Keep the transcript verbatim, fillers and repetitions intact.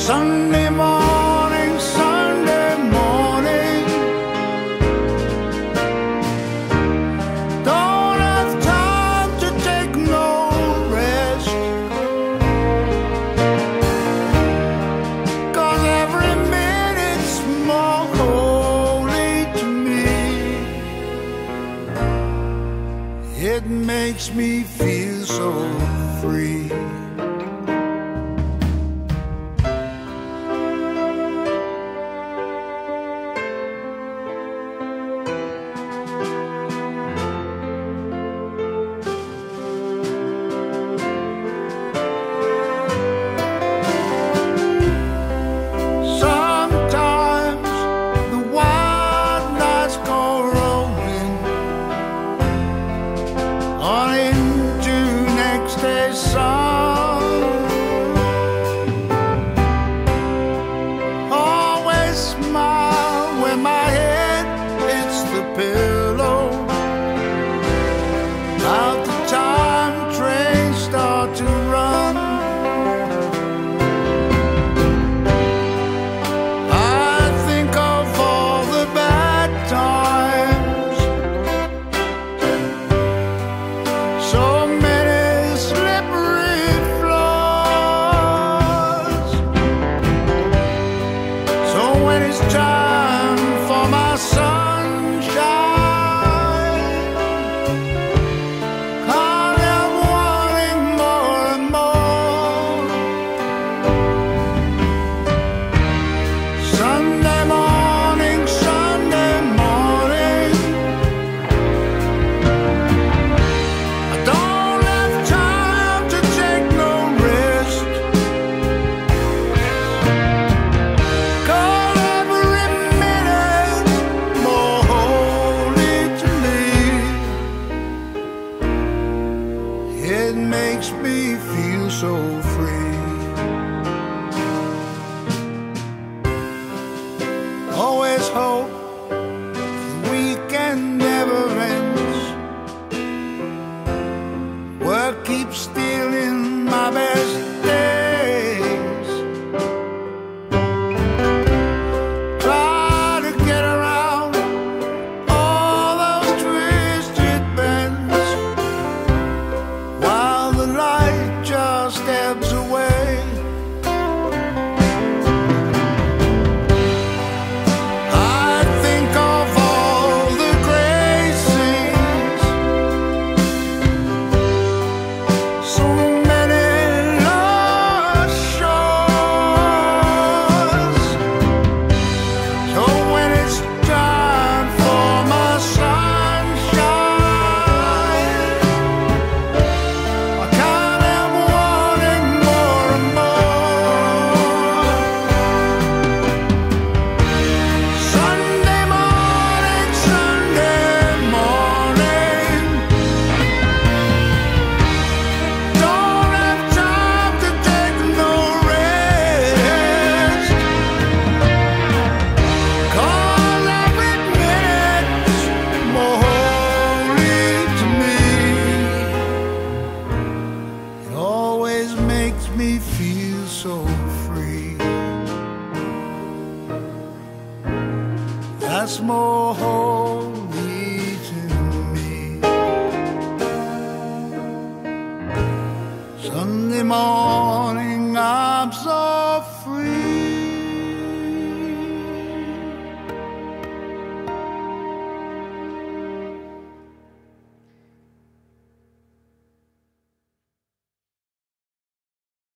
Sunday morning, Sunday morning, don't have time to take no rest, 'cause every minute's more holy to me. It makes me feel so free. Always smile when my head hits the pillow. Out the time trains start to run, I think of all the bad times. So when it's time for my sunshine, I am wanting more and more. Sunday morning, Sunday morning, I don't have time to take no rest, 'cause it makes me feel so free. Always hope the weekend never ends. Work keeps stealing my best days. Try to get around all those twisted bends, while the light just ebbs away. I think of all the great scenes, so many lost shores. So when it's time for my sunshine, I kind of wanting more and more. Sunday morning, Sunday morning, don't have time to take no rest, 'cause every minute's more holy to me. It always makes me feel so free. That's more holy to me. Sunday morning, I'm so free.